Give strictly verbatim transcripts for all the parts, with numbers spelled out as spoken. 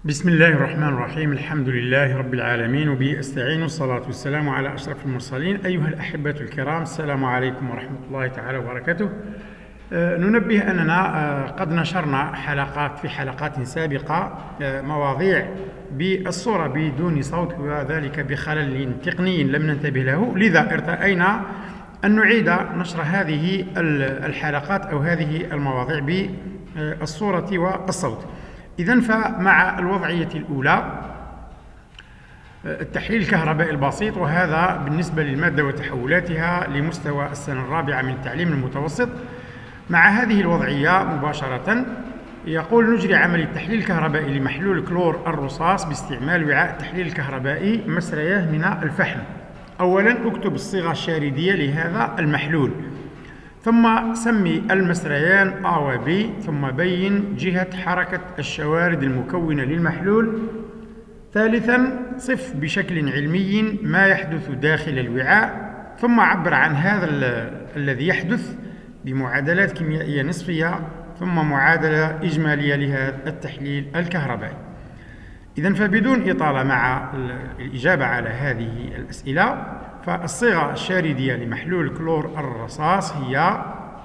بسم الله الرحمن الرحيم. الحمد لله رب العالمين وبه أستعين، والصلاة والسلام على أشرف المرسلين. أيها الأحبة الكرام، السلام عليكم ورحمة الله تعالى وبركاته. أه ننبه أننا أه قد نشرنا حلقات في حلقات سابقة أه مواضيع بالصورة بدون صوت، وذلك بخلل تقني لم ننتبه له، لذا ارتأينا أن نعيد نشر هذه الحلقات أو هذه المواضيع بالصورة والصوت. إذن فمع الوضعية الأولى التحليل الكهربائي البسيط، وهذا بالنسبة للمادة وتحولاتها لمستوى السنة الرابعة من التعليم المتوسط. مع هذه الوضعية مباشرة يقول: نجري عملية تحليل كهربائي لمحلول كلور الرصاص باستعمال وعاء التحليل الكهربائي مسرياه من الفحم. أولا اكتب الصيغة الشاردية لهذا المحلول، ثم سمي المسريان A و B، ثم بين جهة حركة الشوارد المكونة للمحلول. ثالثا صف بشكل علمي ما يحدث داخل الوعاء، ثم عبر عن هذا الذي يحدث بمعادلات كيميائية نصفية، ثم معادلة إجمالية لهذا التحليل الكهربائي. إذن فبدون إطالة مع الإجابة على هذه الأسئلة، فالصيغة الشاردية لمحلول كلور الرصاص هي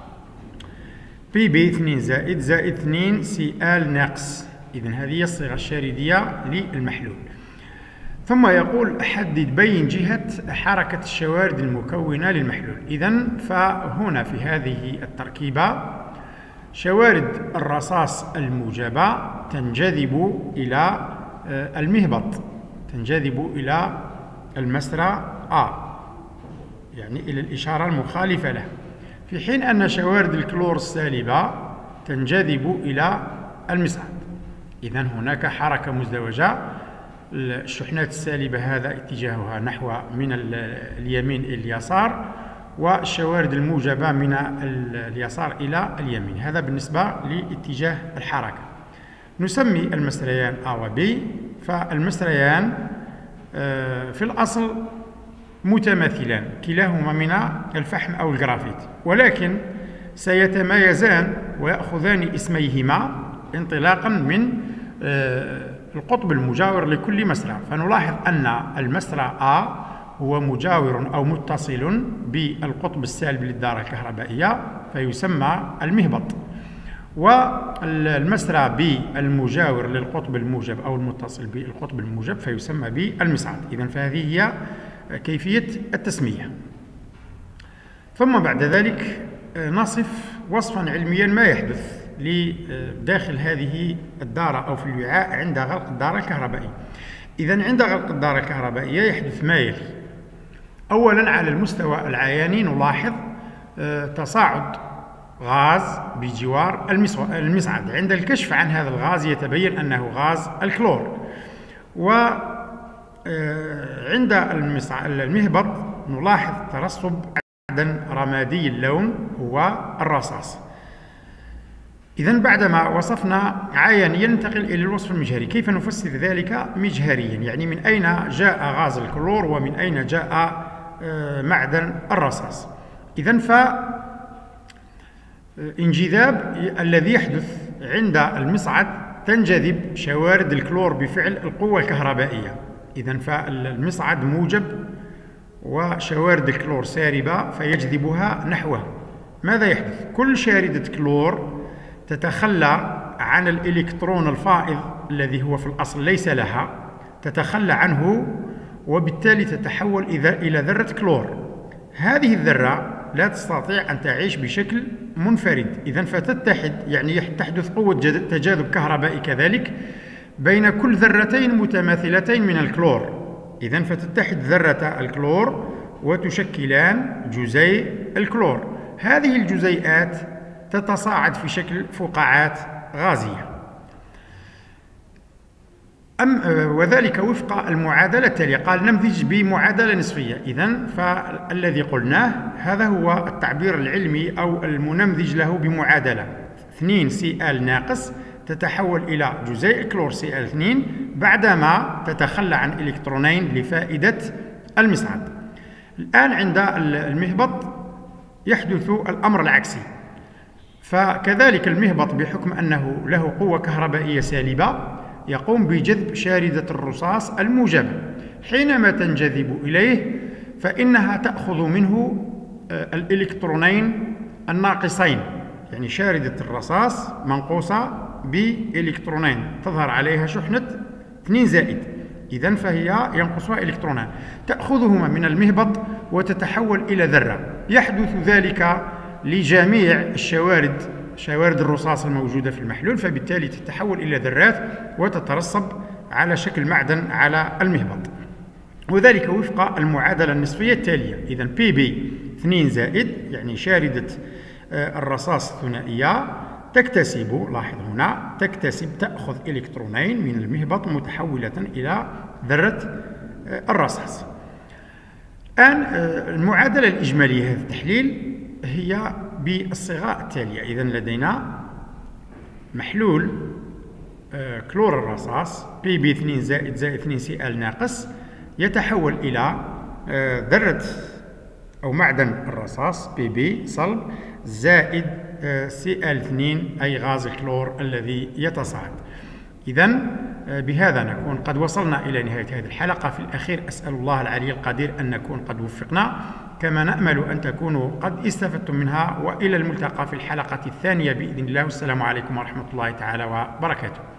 بي بي اثنين زائد زائد اثنين سي آل ناقص. إذن هذه هي الصيغة الشاردية للمحلول. ثم يقول: حدد بين جهة حركة الشوارد المكونة للمحلول. إذن فهنا في هذه التركيبة شوارد الرصاص الموجبة تنجذب إلى المهبط، تنجذب إلى المسرى A، يعني إلى الإشارة المخالفة له، في حين أن شوارد الكلور السالبة تنجذب إلى المصعد. إذن هناك حركة مزدوجة، الشحنات السالبة هذا اتجاهها نحو من اليمين إلى اليسار، والشوارد الموجبة من اليسار إلى اليمين. هذا بالنسبة لاتجاه الحركة. نسمي المسريان A و B. فالمسريان في الأصل متماثلان، كلاهما من الفحم أو الجرافيت، ولكن سيتمايزان ويأخذان اسميهما انطلاقا من القطب المجاور لكل مسرى. فنلاحظ أن المسرى A هو مجاور أو متصل بالقطب السالب للدارة الكهربائية فيسمى المهبط، والمسرى B المجاور للقطب الموجب أو المتصل بالقطب الموجب فيسمى بالمصعد. إذن فهذه هي كيفية التسمية. ثم بعد ذلك نصف وصفا علميا ما يحدث داخل هذه الدارة أو في الوعاء عند غلق الدارة الكهربائية. إذن عند غلق الدارة الكهربائية يحدث ما يلي: أولا على المستوى العياني نلاحظ تصاعد غاز بجوار المصعد. عند الكشف عن هذا الغاز يتبين أنه غاز الكلور. وعند المهبط نلاحظ ترسب معدن رمادي اللون هو الرصاص. إذن بعدما وصفنا عيانيا ننتقل إلى الوصف المجهري. كيف نفسر ذلك مجهريا؟ يعني من أين جاء غاز الكلور ومن أين جاء معدن الرصاص. إذن ف انجذاب الذي يحدث عند المصعد تنجذب شوارد الكلور بفعل القوة الكهربائية. إذن فالمصعد موجب وشوارد الكلور سالبة فيجذبها نحوه. ماذا يحدث؟ كل شاردة كلور تتخلى عن الإلكترون الفائض الذي هو في الأصل ليس لها، تتخلى عنه وبالتالي تتحول إلى ذرة كلور. هذه الذرة لا تستطيع أن تعيش بشكل منفرد، إذن فتتحد، يعني تحدث قوة تجاذب كهربائي كذلك بين كل ذرتين متماثلتين من الكلور. إذن فتتحد ذرة الكلور وتشكلان جزيء الكلور. هذه الجزيئات تتصاعد في شكل فقاعات غازية، أم وذلك وفق المعادلة التالية. قال: نمذج بمعادلة نصفية. إذن فالذي قلناه هذا هو التعبير العلمي أو المنمذج له بمعادلة اثنين سي آل ناقص تتحول إلى جزيء كلور سي آل اثنين بعدما تتخلى عن إلكترونين لفائدة المصعد. الآن عند المهبط يحدث الأمر العكسي. فكذلك المهبط بحكم أنه له قوة كهربائية سالبة يقوم بجذب شاردة الرصاص الموجبة. حينما تنجذب إليه فإنها تأخذ منه الإلكترونين الناقصين، يعني شاردة الرصاص منقوصة بإلكترونين تظهر عليها شحنة اثنين زائد، إذن فهي ينقصها إلكترونان، تأخذهما من المهبط وتتحول إلى ذرة. يحدث ذلك لجميع الشوارد شوارد الرصاص الموجودة في المحلول، فبالتالي تتحول إلى ذرات وتترسب على شكل معدن على المهبط، وذلك وفق المعادلة النصفية التالية. إذن بي بي اثنين زائد، يعني شاردة الرصاص الثنائية تكتسب، لاحظ هنا تكتسب تأخذ إلكترونين من المهبط متحولة إلى ذرة الرصاص. الآن المعادلة الإجمالية لهذا التحليل هي بالصيغة التالية. إذن لدينا محلول كلور الرصاص بي بي اثنين زائد زائد اثنين سي ال ناقص يتحول إلى ذرة أو معدن الرصاص بي بي صلب زائد سي ال اثنين أي غاز الكلور الذي يتصاعد. إذن بهذا نكون قد وصلنا إلى نهاية هذه الحلقة. في الأخير أسأل الله العلي القدير أن نكون قد وفقنا، كما نأمل أن تكونوا قد استفدتم منها، وإلى الملتقى في الحلقة الثانية بإذن الله. والسلام عليكم ورحمة الله تعالى وبركاته.